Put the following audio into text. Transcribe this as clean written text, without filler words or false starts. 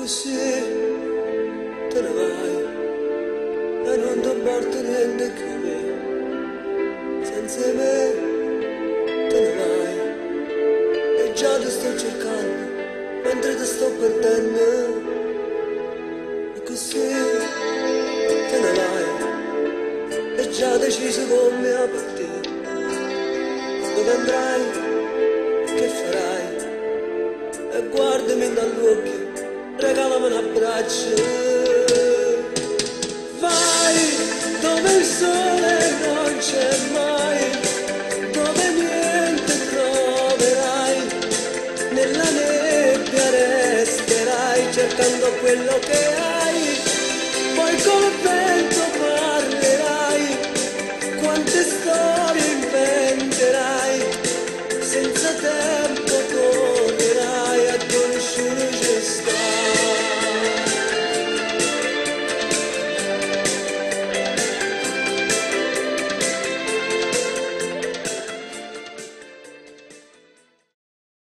così te ne vai e non ti porti niente più me. Senza me te ne vai e già ti sto cercando mentre ti sto perdendo. E così te ne vai e già deciso con me a partire. Dove andrai? Che farai? E guardami dall'occhio, regalami un abbraccio. Vai dove il sole non c'è mai, dove niente troverai, nella nebbia resterai cercando quello che hai, poi con